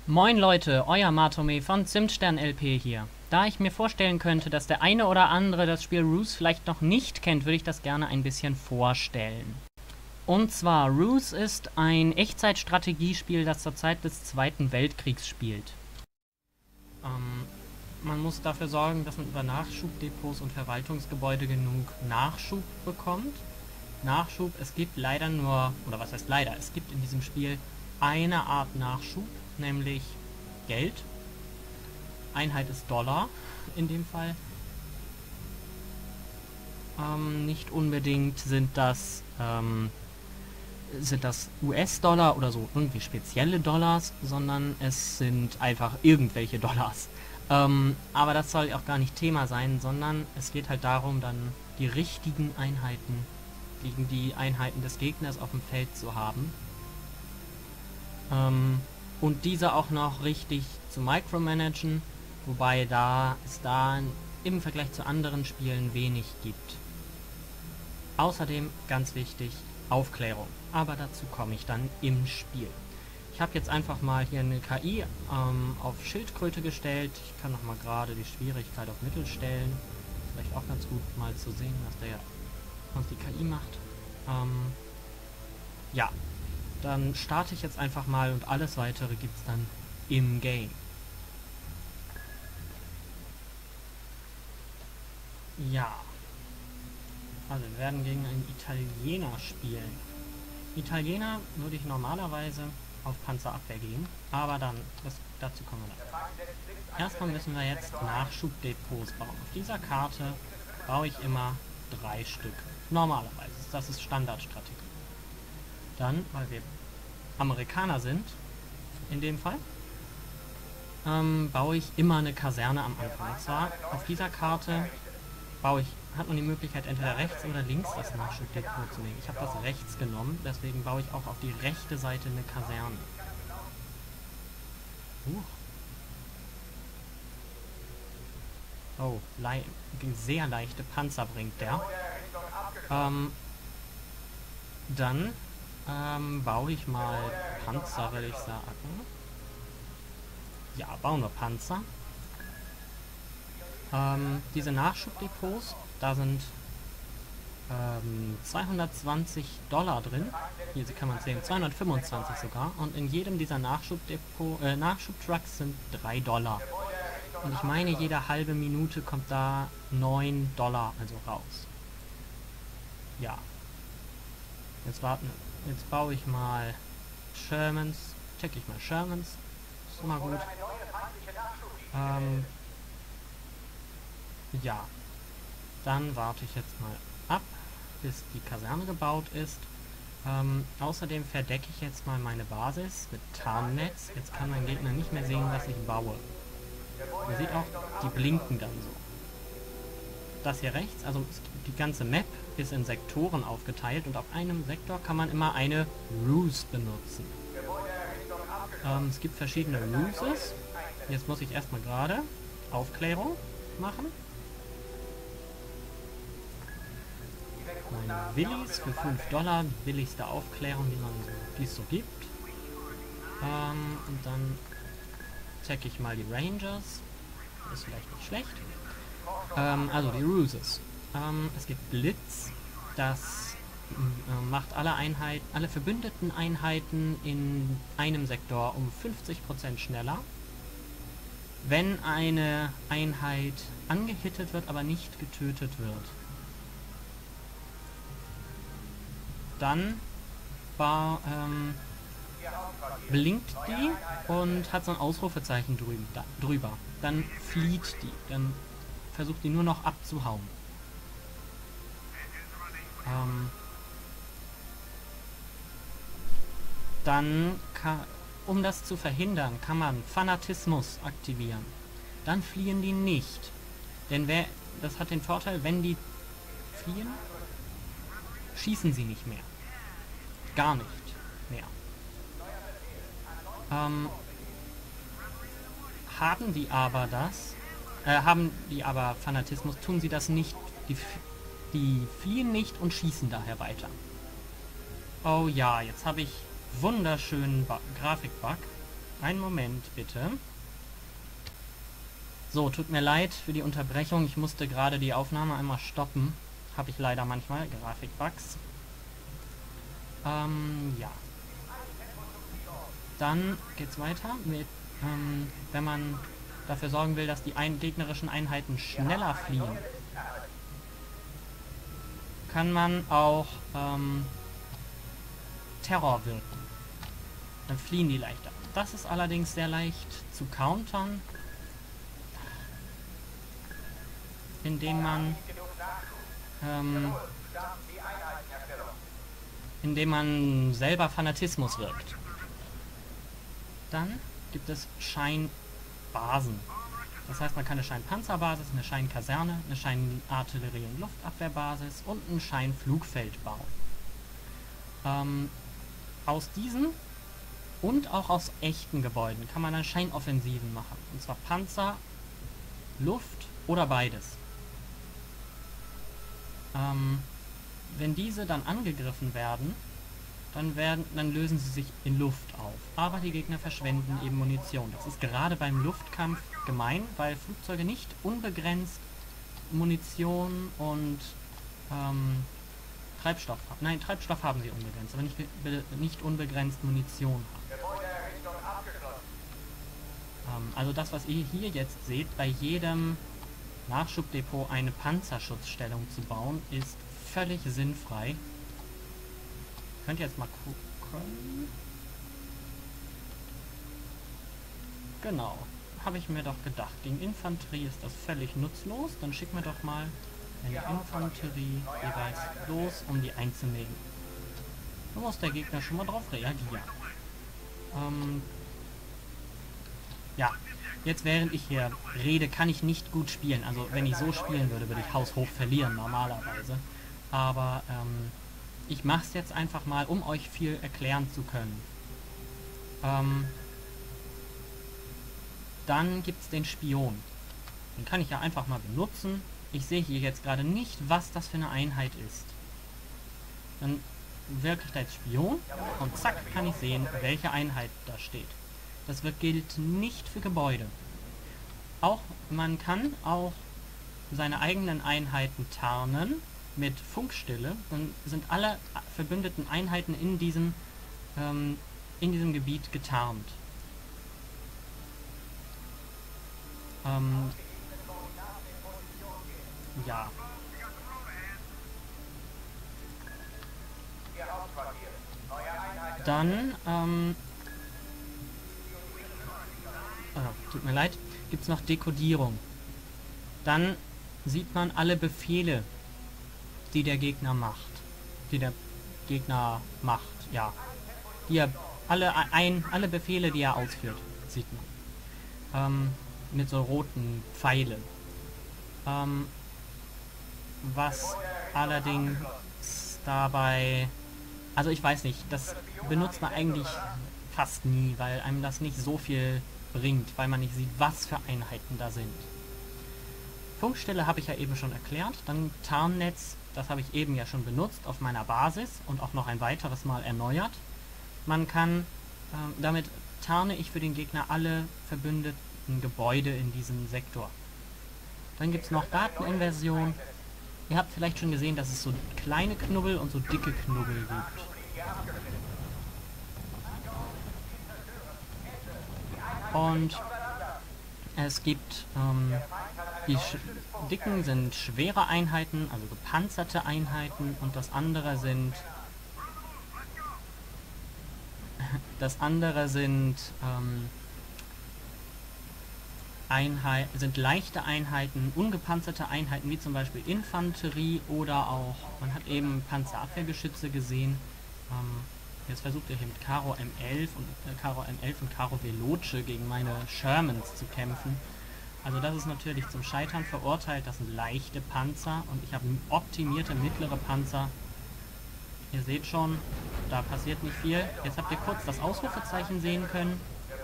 Moin Leute, euer Matome von Zimtstern LP hier. Da ich mir vorstellen könnte, dass der eine oder andere das Spiel Ruse vielleicht noch nicht kennt, würde ich das gerne ein bisschen vorstellen. Und zwar, Ruse ist ein Echtzeitstrategiespiel, das zur Zeit des Zweiten Weltkriegs spielt. Man muss dafür sorgen, dass man über Nachschubdepots und Verwaltungsgebäude genug Nachschub bekommt. Nachschub, es gibt leider nur, oder was heißt leider, es gibt in diesem Spiel eine Art Nachschub, nämlich Geld. Einheit ist Dollar in dem Fall. Nicht unbedingt sind das US-Dollar oder so irgendwie spezielle Dollars, sondern es sind einfach irgendwelche Dollars. Aber das soll auch gar nicht Thema sein, sondern es geht halt darum, dann die richtigen Einheiten gegen die Einheiten des Gegners auf dem Feld zu haben. Und diese auch noch richtig zu micromanagen, wobei es da im Vergleich zu anderen Spielen wenig gibt. Außerdem, ganz wichtig, Aufklärung. Aber dazu komme ich dann im Spiel. Ich habe jetzt einfach mal hier eine KI auf Schildkröte gestellt. Ich kann noch mal gerade die Schwierigkeit auf Mittel stellen. Vielleicht auch ganz gut mal zu sehen, was die KI macht. Ja, dann starte ich jetzt einfach mal und alles weitere gibt es dann im Game. Ja. Also wir werden gegen einen Italiener spielen. Italiener würde ich normalerweise auf Panzerabwehr gehen, aber dazu kommen wir dann. Erstmal müssen wir jetzt Nachschubdepots bauen. Auf dieser Karte baue ich immer 3 Stück. Normalerweise. Das ist Standardstrategie. Dann, weil wir Amerikaner sind, in dem Fall, baue ich immer eine Kaserne am Anfang. Und zwar auf dieser Karte hat man die Möglichkeit, entweder rechts oder links das Nachschubdepot zu nehmen. Ich habe das rechts genommen, deswegen baue ich auch auf die rechte Seite eine Kaserne. Oh, sehr leichte Panzer bringt der. Dann baue ich mal Panzer, will ich sagen. Ja, bauen wir Panzer. Diese Nachschubdepots, da sind 220 Dollar drin. Hier kann man sehen, 225 sogar. Und in jedem dieser Nachschubtrucks sind 3 Dollar. Und ich meine, jede halbe Minute kommt da 9 Dollar also raus. Ja. Jetzt baue ich mal Shermans. Check ich mal Shermans. Ist immer gut. Ja. Dann warte ich jetzt mal ab, bis die Kaserne gebaut ist. Außerdem verdecke ich jetzt mal meine Basis mit Tarnnetz. Jetzt kann mein Gegner nicht mehr sehen, was ich baue. Man sieht auch, die blinken dann so. Das hier rechts, also die ganze Map ist in Sektoren aufgeteilt und auf einem Sektor kann man immer eine Ruse benutzen. Es gibt verschiedene Ruses. Jetzt muss ich erstmal gerade Aufklärung machen. Meine Willis für 5 Dollar, billigste Aufklärung, die es so gibt. Und dann checke ich mal die Rangers. Ist vielleicht nicht schlecht. Also die Ruses. Es gibt Blitz, das macht alle verbündeten Einheiten in einem Sektor um 50% schneller. Wenn eine Einheit angehittet wird, aber nicht getötet wird. Dann blinkt die und hat so ein Ausrufezeichen drüber. Dann flieht die. Dann versucht die nur noch abzuhauen. Um das zu verhindern, kann man Fanatismus aktivieren. Dann fliehen die nicht. Denn das hat den Vorteil, wenn die fliehen, schießen sie nicht mehr. Gar nicht mehr. Haben die aber Fanatismus, tun sie das nicht. Die fliehen nicht und schießen daher weiter. Oh ja, jetzt habe ich wunderschönen Grafikbug. Einen Moment, bitte. So, tut mir leid für die Unterbrechung. Ich musste gerade die Aufnahme einmal stoppen. Habe ich leider manchmal. Grafikbugs. Ja. Dann geht's weiter mit, wenn man dafür sorgen will, dass die gegnerischen Einheiten schneller fliehen, kann man auch Terror wirken. Dann fliehen die leichter. Das ist allerdings sehr leicht zu countern, indem man selber Fanatismus wirkt. Dann gibt es Scheinbasen. Das heißt, man kann eine Scheinpanzerbasis, eine Scheinkaserne, eine Scheinartillerie- und Luftabwehrbasis und ein Scheinflugfeld bauen. Aus diesen und auch aus echten Gebäuden kann man dann Scheinoffensiven machen. Und zwar Panzer, Luft oder beides. Wenn diese dann angegriffen werden, dann lösen sie sich in Luft auf. Aber die Gegner verschwenden eben Munition. Das ist gerade beim Luftkampf gemein, weil Flugzeuge nicht unbegrenzt Munition und Treibstoff haben. Nein, Treibstoff haben sie unbegrenzt, aber nicht unbegrenzt Munition haben. Also das, was ihr hier jetzt seht, bei jedem Nachschubdepot eine Panzerschutzstellung zu bauen, ist völlig sinnfrei. Könnt ihr jetzt mal gucken. Genau. Habe ich mir doch gedacht. Gegen Infanterie ist das völlig nutzlos. Dann schicken wir doch mal eine Infanterie jeweils los, um die einzunehmen. Da muss der Gegner schon mal drauf reagieren. Ja. Jetzt, während ich hier rede, kann ich nicht gut spielen. Also, wenn ich so spielen würde, würde ich haushoch verlieren, normalerweise. Aber, ich mache es jetzt einfach mal, um euch viel erklären zu können. Dann gibt es den Spion. Den kann ich ja einfach mal benutzen. Ich sehe hier jetzt gerade nicht, was das für eine Einheit ist. Dann wirke ich da jetzt Spion und zack, kann ich sehen, welche Einheit da steht. Das gilt nicht für Gebäude. Man kann auch seine eigenen Einheiten tarnen mit Funkstille. Dann sind alle verbündeten Einheiten in diesem Gebiet getarnt. Ja. Dann, tut mir leid, gibt es noch Dekodierung. Dann sieht man alle Befehle, die der Gegner macht. Ja. Alle Befehle, die er ausführt, sieht man. Mit so roten Pfeilen. Was allerdings dabei... Also ich weiß nicht, das benutzt man eigentlich fast nie, weil einem das nicht so viel bringt, weil man nicht sieht, was für Einheiten da sind. Funkstelle habe ich ja eben schon erklärt. Dann Tarnnetz, das habe ich eben ja schon benutzt auf meiner Basis und auch noch ein weiteres Mal erneuert. Man kann, damit tarne ich für den Gegner alle verbündeten Gebäude in diesem Sektor. Dann gibt es noch Dateninversion. Ihr habt vielleicht schon gesehen, dass es so kleine Knubbel und so dicke Knubbel gibt. Und es gibt, die dicken sind schwere Einheiten, also gepanzerte Einheiten, und das andere sind leichte Einheiten, ungepanzerte Einheiten, wie zum Beispiel Infanterie oder auch, man hat eben Panzerabwehrgeschütze gesehen. Jetzt versucht er hier mit Karo M11 und Karo Veloce gegen meine Shermans zu kämpfen. Also das ist natürlich zum Scheitern verurteilt, das sind leichte Panzer und ich habe optimierte mittlere Panzer. Ihr seht schon, da passiert nicht viel. Jetzt habt ihr kurz das Ausrufezeichen sehen können.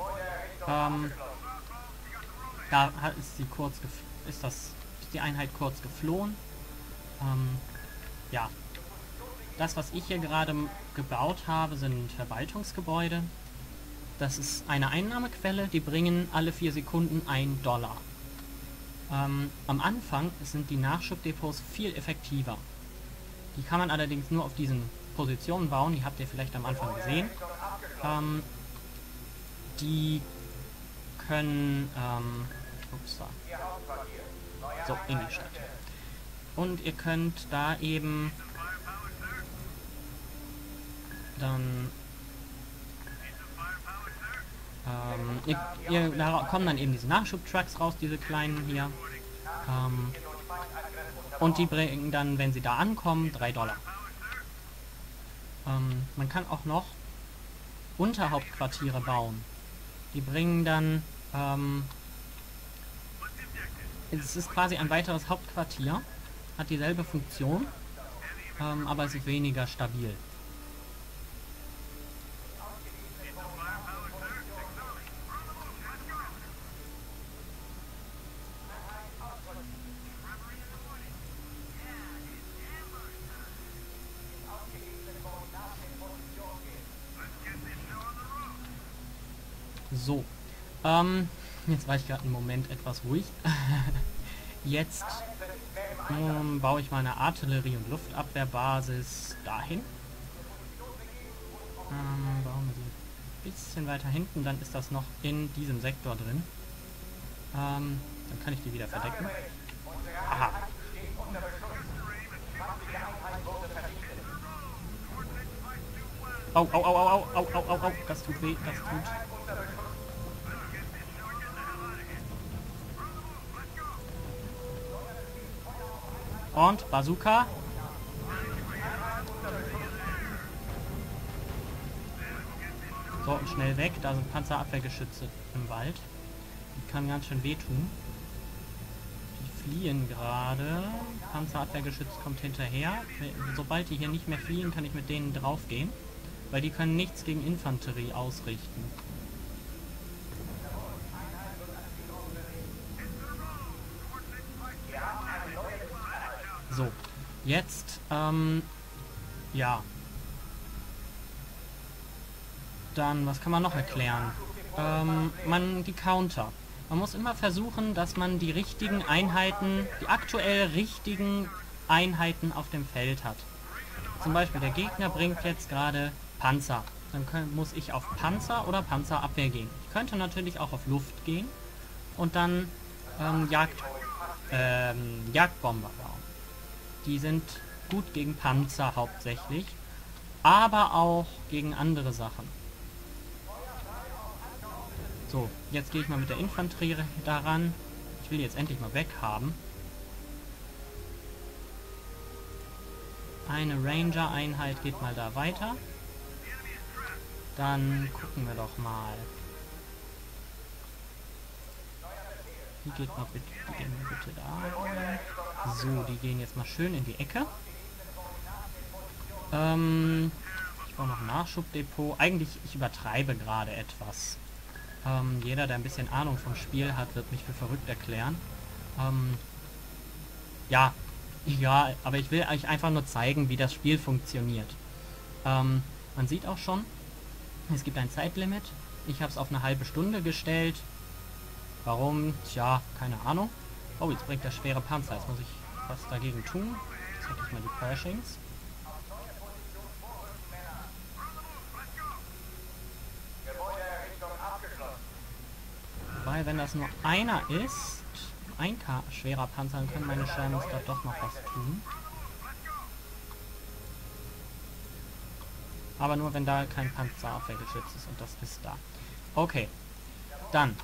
Da ist die Einheit kurz geflohen. Ja. Das, was ich hier gerade gebaut habe, sind Verwaltungsgebäude. das ist eine Einnahmequelle, die bringen alle 4 Sekunden $1. Am Anfang sind die Nachschubdepots viel effektiver. Die kann man allerdings nur auf diesen Positionen bauen, die habt ihr vielleicht am Anfang gesehen. Die können, so, in die Stadt. Und ihr könnt da eben dann da kommen dann eben diese Nachschubtrucks raus, diese kleinen hier. Und die bringen dann, wenn sie da ankommen, $3. Man kann auch noch Unterhauptquartiere bauen. Die bringen dann, es ist quasi ein weiteres Hauptquartier, hat dieselbe Funktion, aber es ist weniger stabil. So, jetzt war ich gerade einen Moment etwas ruhig. Jetzt baue ich meine Artillerie- und Luftabwehrbasis dahin. Bauen wir sie ein bisschen weiter hinten, dann ist das noch in diesem Sektor drin. Dann kann ich die wieder verdecken. Aha. Au, au, au, au, au, au, au, au, au, das tut weh, das tut. Und Bazooka. So, und schnell weg, da sind Panzerabwehrgeschütze im Wald. Die kann ganz schön wehtun. Die fliehen gerade. Panzerabwehrgeschütz kommt hinterher. Sobald die hier nicht mehr fliehen, kann ich mit denen draufgehen. Weil die können nichts gegen Infanterie ausrichten. So, jetzt, ja. Dann, was kann man noch erklären? Die Counter. Man muss immer versuchen, dass man die richtigen Einheiten, die aktuell richtigen Einheiten auf dem Feld hat. Zum Beispiel, der Gegner bringt jetzt gerade Panzer. Dann muss ich auf Panzer oder Panzerabwehr gehen. Ich könnte natürlich auch auf Luft gehen und dann Jagdbomber bauen. Die sind gut gegen Panzer hauptsächlich, aber auch gegen andere Sachen. So, jetzt gehe ich mal mit der Infanterie daran. Ich will die jetzt endlich mal weghaben. Eine Ranger-Einheit geht mal da weiter. Dann gucken wir doch mal. Die gehen bitte da rein. So, die gehen jetzt mal schön in die Ecke. Ich brauche noch ein Nachschubdepot. Eigentlich, ich übertreibe gerade etwas. Jeder, der ein bisschen Ahnung vom Spiel hat, wird mich für verrückt erklären. Ja, egal, aber ich will euch einfach nur zeigen, wie das Spiel funktioniert. Man sieht auch schon, es gibt ein Zeitlimit. Ich habe es auf eine halbe Stunde gestellt. Warum? Tja, keine Ahnung. Oh, jetzt bringt der schwere Panzer. Jetzt muss ich was dagegen tun. Jetzt hätte ich mal die Pershings. Weil wenn das nur einer ist, ein schwerer Panzer, dann können meine Shermans da doch noch was tun. Aber nur wenn da kein Panzerabwehrgeschütz ist, und das ist da. Okay. Dann.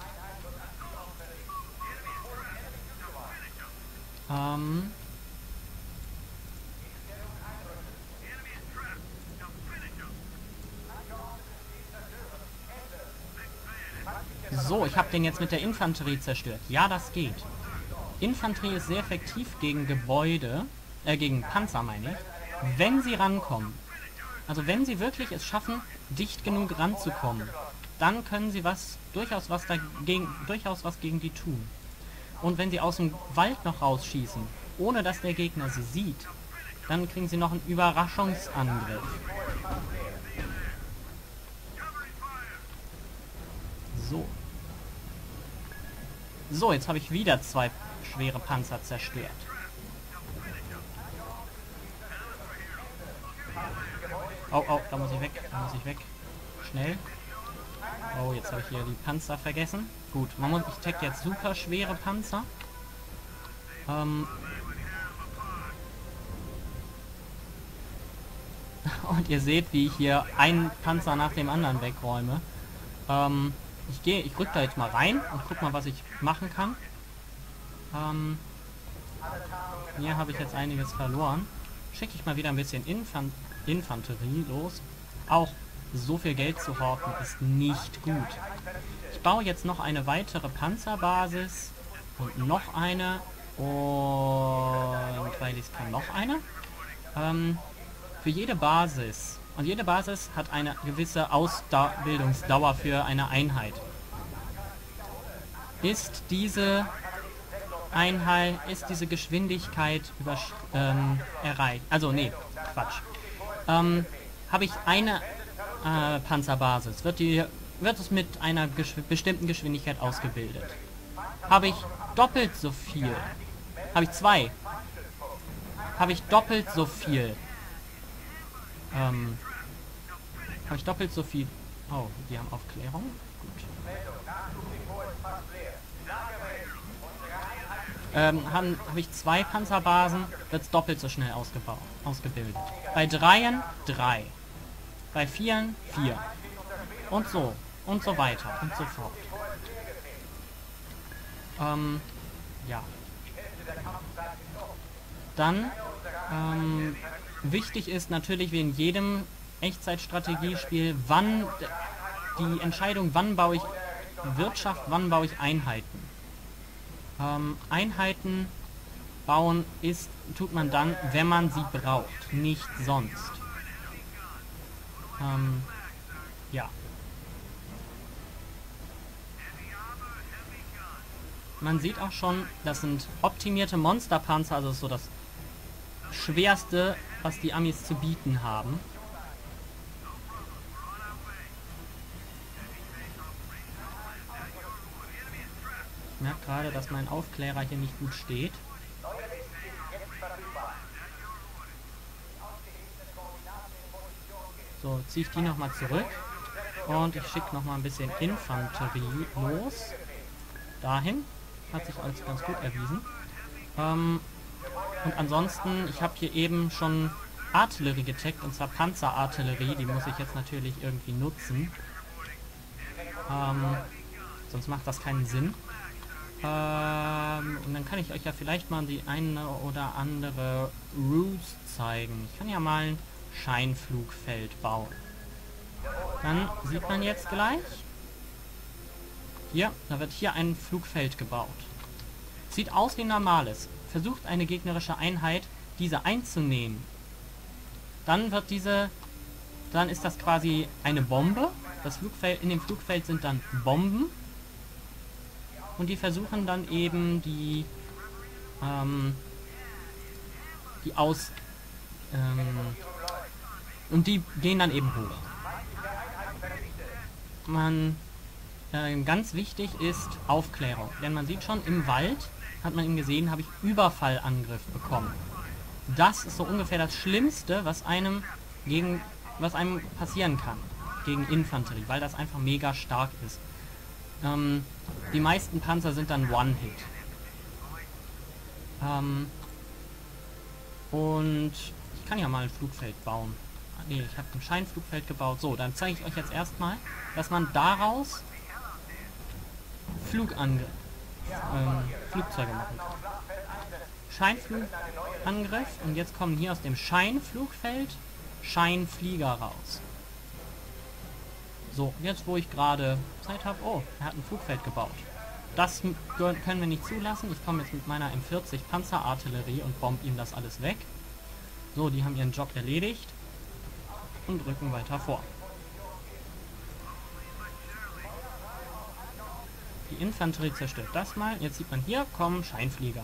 So, ich habe den jetzt mit der Infanterie zerstört. Ja, das geht. Infanterie ist sehr effektiv gegen Gebäude, gegen Panzer meine ich, wenn sie rankommen. Also wenn sie wirklich es schaffen, dicht genug ranzukommen, dann können sie durchaus was gegen die tun. Und wenn sie aus dem Wald noch rausschießen, ohne dass der Gegner sie sieht, dann kriegen sie noch einen Überraschungsangriff. So. So, jetzt habe ich wieder 2 schwere Panzer zerstört. Oh, oh, da muss ich weg. Da muss ich weg. Schnell. Oh, jetzt habe ich hier die Panzer vergessen. Gut, ich tag jetzt super schwere Panzer. Und ihr seht, wie ich hier einen Panzer nach dem anderen wegräume. Ich rück da jetzt mal rein und guck mal, was ich machen kann. Hier habe ich jetzt einiges verloren. Schicke ich mal wieder ein bisschen Infanterie los. Auch so viel Geld zu horten ist nicht gut. Ich baue jetzt noch eine weitere Panzerbasis und noch eine und weil ich es kann, noch eine. Für jede Basis. Und jede Basis hat eine gewisse Ausbildungsdauer für eine Einheit. Ist diese Geschwindigkeit erreicht? Also, nee, Quatsch. Habe ich eine Panzerbasis, wird es mit einer bestimmten Geschwindigkeit ausgebildet. Habe ich doppelt so viel. Habe ich 2. Habe ich doppelt so viel. Habe ich doppelt so viel. Oh, die haben Aufklärung. Gut. Habe ich 2 Panzerbasen, wird es doppelt so schnell ausgebildet. Bei 3 3. Bei 4 4. Und so. Und so weiter. Und so fort. Ja. Dann, wichtig ist natürlich wie in jedem Echtzeitstrategiespiel, die Entscheidung, wann baue ich Wirtschaft, wann baue ich Einheiten. Einheiten bauen tut man dann, wenn man sie braucht, nicht sonst. Ja. Man sieht auch schon, das sind optimierte Monsterpanzer, also so das Schwerste, was die Amis zu bieten haben. Ich merke gerade, dass mein Aufklärer hier nicht gut steht. So, ziehe ich die nochmal zurück. Und ich schicke nochmal ein bisschen Infanterie los. Dahin. Hat sich als ganz gut erwiesen. Und ansonsten, ich habe hier eben schon Artillerie getaggt, und zwar Panzerartillerie. Die muss ich jetzt natürlich irgendwie nutzen. Sonst macht das keinen Sinn. Und dann kann ich euch ja vielleicht mal die eine oder andere Ruse zeigen. Ich kann ja mal ein Scheinflugfeld bauen. Dann sieht man jetzt gleich, hier, da wird hier ein Flugfeld gebaut. Sieht aus wie ein normales. Versucht eine gegnerische Einheit, diese einzunehmen. Dann ist das quasi eine Bombe. In dem Flugfeld sind dann Bomben. Und die versuchen dann eben und die gehen dann eben hoch. Ganz wichtig ist Aufklärung. Denn man sieht schon, im Wald, hat man eben gesehen, habe ich Überfallangriff bekommen. Das ist so ungefähr das Schlimmste, was einem passieren kann gegen Infanterie, weil das einfach mega stark ist. Die meisten Panzer sind dann One-Hit. Und ich kann ja mal ein Flugfeld bauen. Nee, ich habe ein Scheinflugfeld gebaut. So, dann zeige ich euch jetzt erstmal, dass man daraus Flugzeuge machen kann. Scheinflugangriff, und jetzt kommen hier aus dem Scheinflugfeld Scheinflieger raus. So, jetzt wo ich gerade Zeit habe, oh, er hat ein Flugfeld gebaut. Das können wir nicht zulassen. Ich komme jetzt mit meiner M40 Panzerartillerie und bombe ihm das alles weg. So, die haben ihren Job erledigt und rücken weiter vor. Die Infanterie zerstört das mal. Jetzt sieht man hier, kommen Scheinflieger.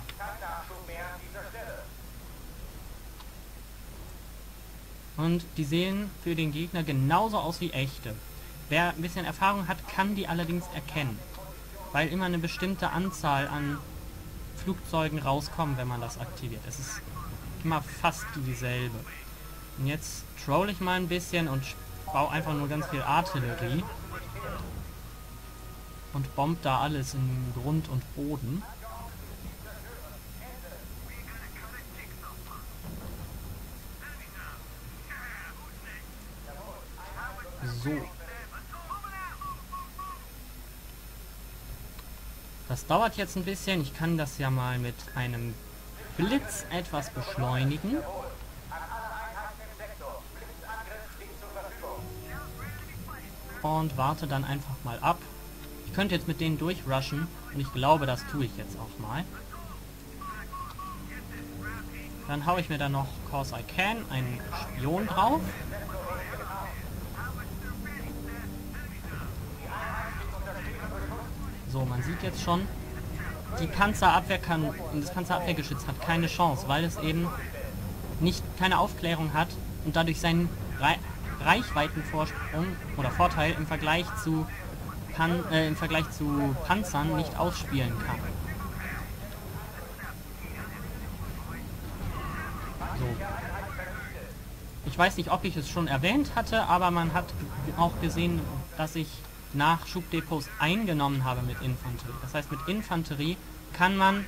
Und die sehen für den Gegner genauso aus wie echte. Wer ein bisschen Erfahrung hat, kann die allerdings erkennen. Weil immer eine bestimmte Anzahl an Flugzeugen rauskommen, wenn man das aktiviert. Es ist immer fast dieselbe. Und jetzt troll ich mal ein bisschen und baue einfach nur ganz viel Artillerie. Und bombt da alles in Grund und Boden. So. Das dauert jetzt ein bisschen. Ich kann das ja mal mit einem Blitz etwas beschleunigen. Und warte dann einfach mal ab. Ich könnte jetzt mit denen durchrushen. Und ich glaube, das tue ich jetzt auch mal. Dann haue ich mir dann noch, cause I can, einen Spion drauf. So, man sieht jetzt schon, die Panzerabwehr das Panzerabwehrgeschütz hat keine Chance, weil es eben keine Aufklärung hat und dadurch seinen Reichweitenvorsprung oder Vorteil im Vergleich zu Panzern nicht ausspielen kann. So. Ich weiß nicht, ob ich es schon erwähnt hatte, aber man hat auch gesehen, dass ich nach Schubdepots eingenommen habe mit Infanterie. Das heißt, mit Infanterie kann man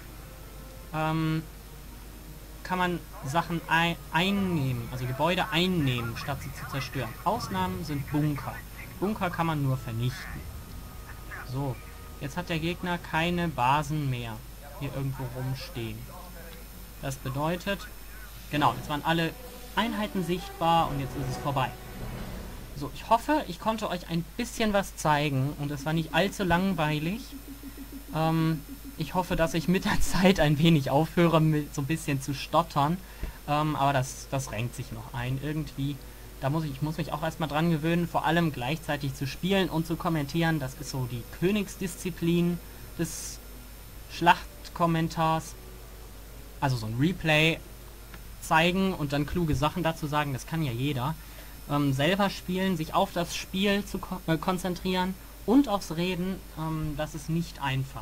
Sachen einnehmen, also Gebäude einnehmen, statt sie zu zerstören. Ausnahmen sind Bunker. Bunker kann man nur vernichten. So, jetzt hat der Gegner keine Basen mehr hier irgendwo rumstehen. Das bedeutet, genau, jetzt waren alle Einheiten sichtbar und jetzt ist es vorbei. So, ich hoffe, ich konnte euch ein bisschen was zeigen und es war nicht allzu langweilig. Ich hoffe, dass ich mit der Zeit ein wenig aufhöre, mit so ein bisschen zu stottern. Aber das renkt sich noch ein irgendwie. Ich muss mich auch erstmal dran gewöhnen, vor allem gleichzeitig zu spielen und zu kommentieren. Das ist so die Königsdisziplin des Schlachtkommentars. Also so ein Replay zeigen und dann kluge Sachen dazu sagen, das kann ja jeder. Selber spielen, sich auf das Spiel zu konzentrieren und aufs Reden, das ist nicht einfach.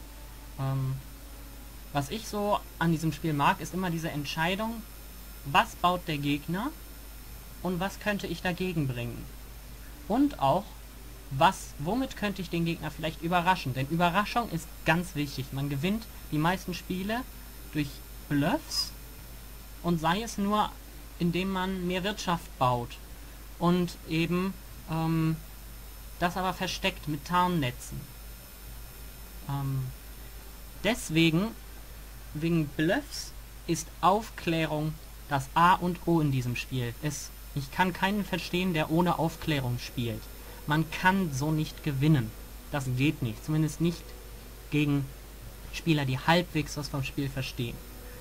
Was ich so an diesem Spiel mag, ist immer diese Entscheidung, was baut der Gegner und was könnte ich dagegen bringen. Und auch, womit könnte ich den Gegner vielleicht überraschen. Denn Überraschung ist ganz wichtig. Man gewinnt die meisten Spiele durch Bluffs und sei es nur, indem man mehr Wirtschaft baut. Und eben das aber versteckt mit Tarnnetzen. Deswegen, wegen Bluffs, ist Aufklärung das A und O in diesem Spiel. Ich kann keinen verstehen, der ohne Aufklärung spielt. Man kann so nicht gewinnen. Das geht nicht. Zumindest nicht gegen Spieler, die halbwegs was vom Spiel verstehen.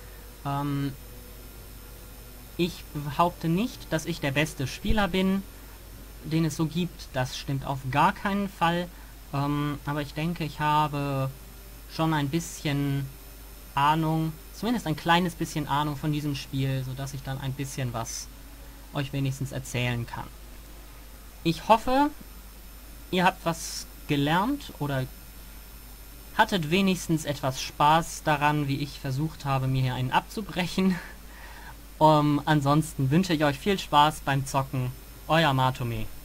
Ich behaupte nicht, dass ich der beste Spieler bin, den es so gibt. Das stimmt auf gar keinen Fall. Aber ich denke, ich habe schon ein bisschen Ahnung, zumindest ein kleines bisschen Ahnung von diesem Spiel, sodass ich dann ein bisschen was euch wenigstens erzählen kann. Ich hoffe, ihr habt was gelernt oder hattet wenigstens etwas Spaß daran, wie ich versucht habe, mir hier einen abzubrechen. Ansonsten wünsche ich euch viel Spaß beim Zocken. Euer Matome.